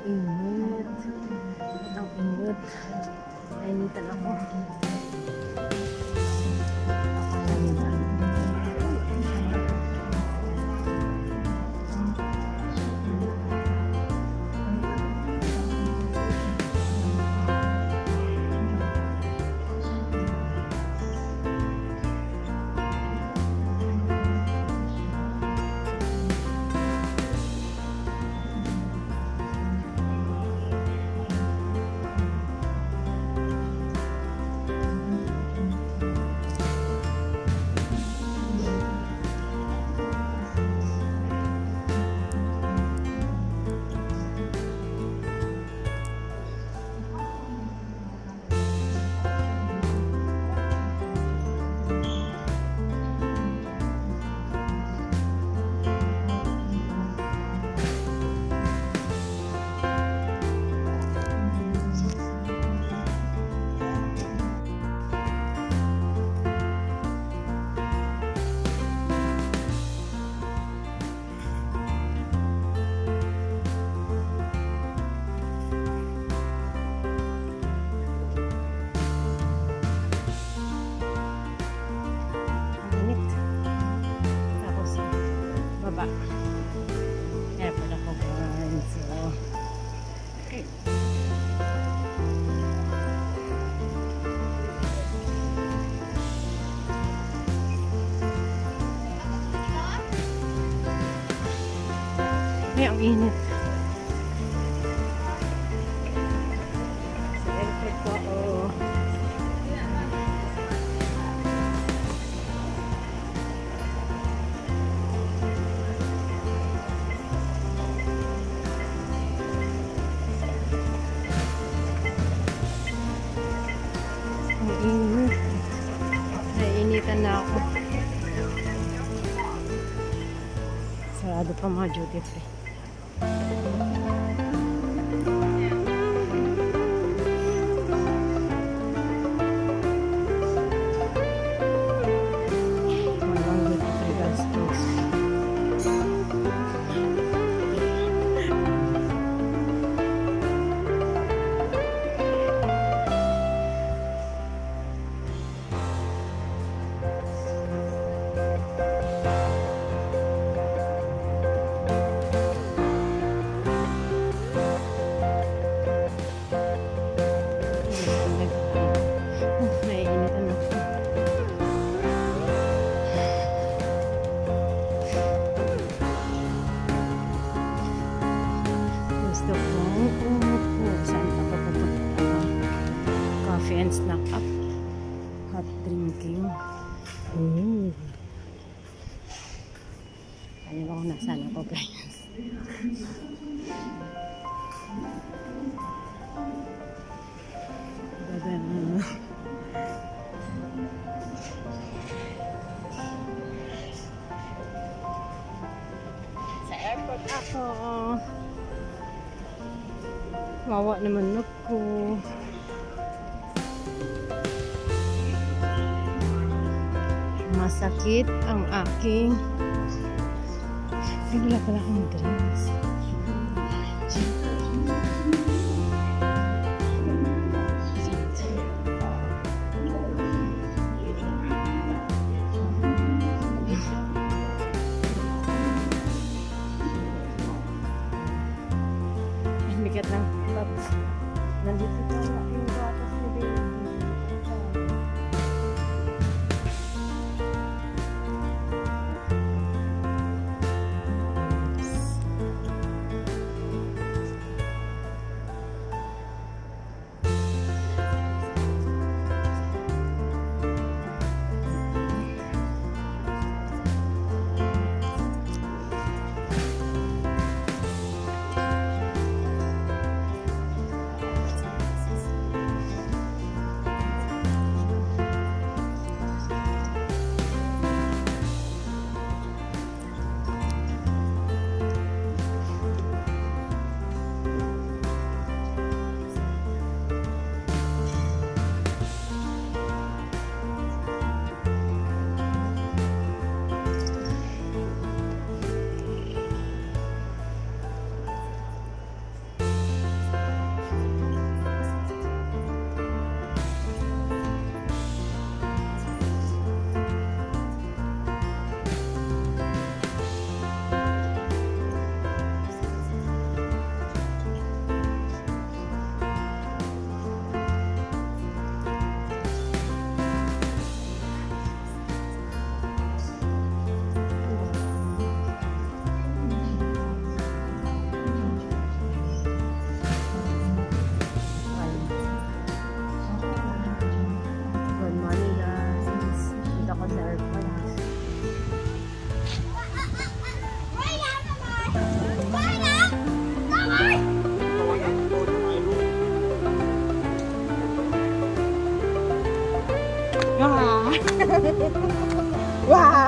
init. Ang init. Nainitan ako. Airport ako guys. So, okay. Ay, ang init. Sa airport ko, oh. Init. Nainitan na ako. Sarado pa mga duty free. Walang duty free gastos. Gusto ko saan pa papupunta. Coffee and snack up. Hot drinking. Ayun ako nasaan ako guys. Sa airport ako. Wawa naman ako. Masakit ang aking bigla pala akong drinks. Bigat lang. Tapos nandito pala yung gatas ni baby. Wah!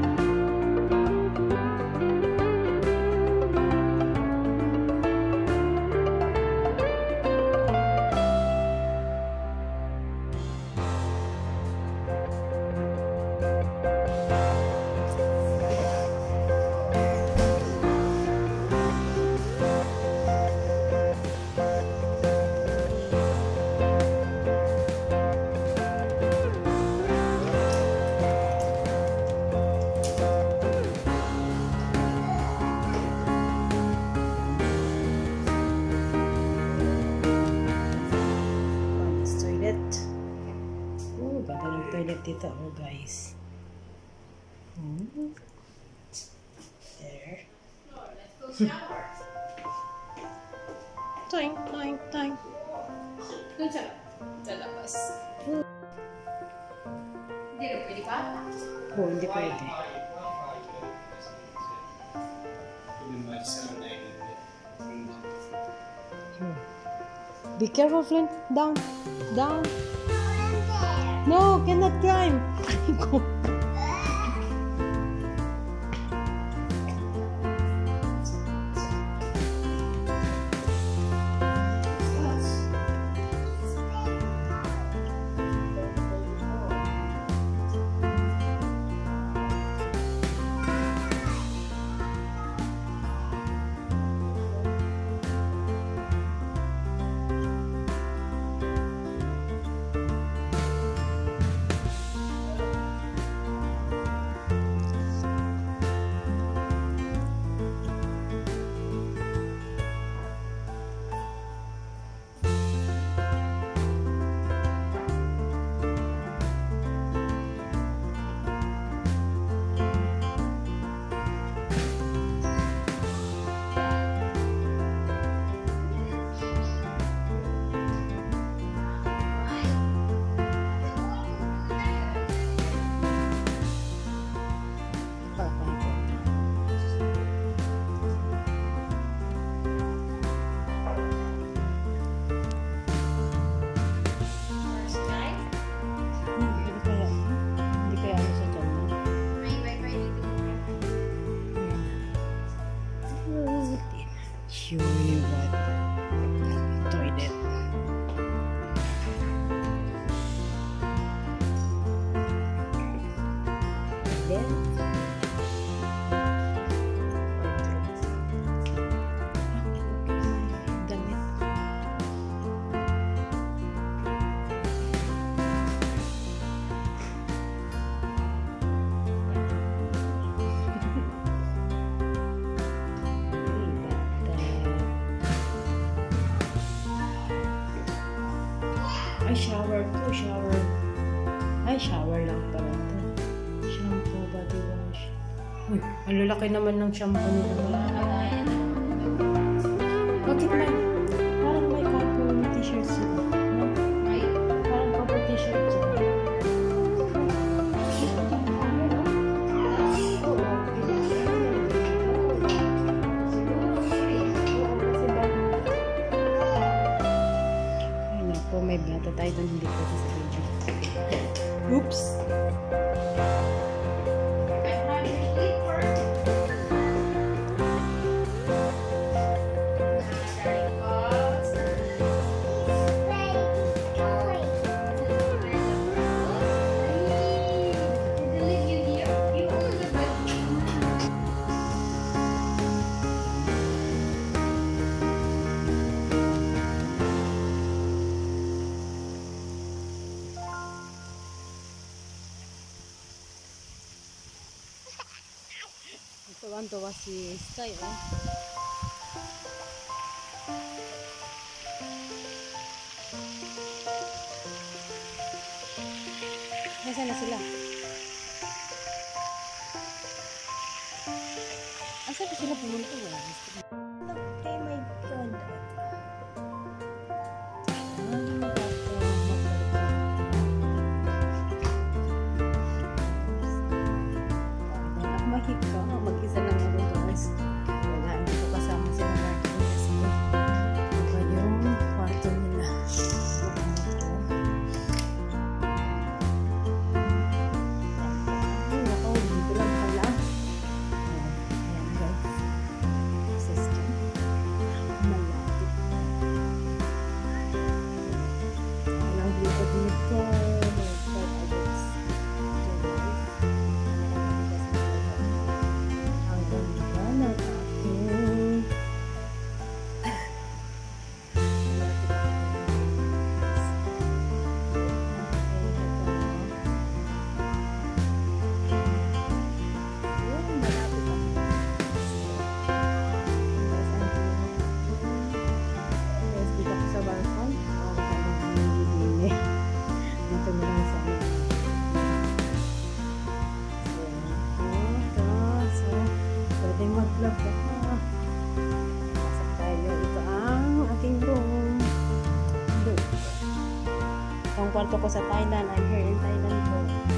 Toilet dito, oh guys. There. Toing, toing, toing. Doon siya. Sa labas. Hindi rin pwede pa? Oh, hindi pwede. Be careful, Flint. Down. Down. No, cannot climb. Go. Show you what toilet. Then damit. Ay, shower to, shower. Ay, shower lang pala ito. Shampoo, body wash. Uy, ang lalaki naman ng shampoo nila. Bakit may? Parang may couple t-shirt sila. No? Parang couple t-shirt sila. May bata tayo doon, hindi ko sa video. Oops! Tuwan-tuwa si Sky, oh. Nasaan na sila? Asa pa sila pumunta, oh? Oh my God. Mag-isa lang ako guys. Wala, hindi ko kasama si Martin kasi iba yung kwarto nila. kwarto ko sa Thailand. I'm here in Thailand po.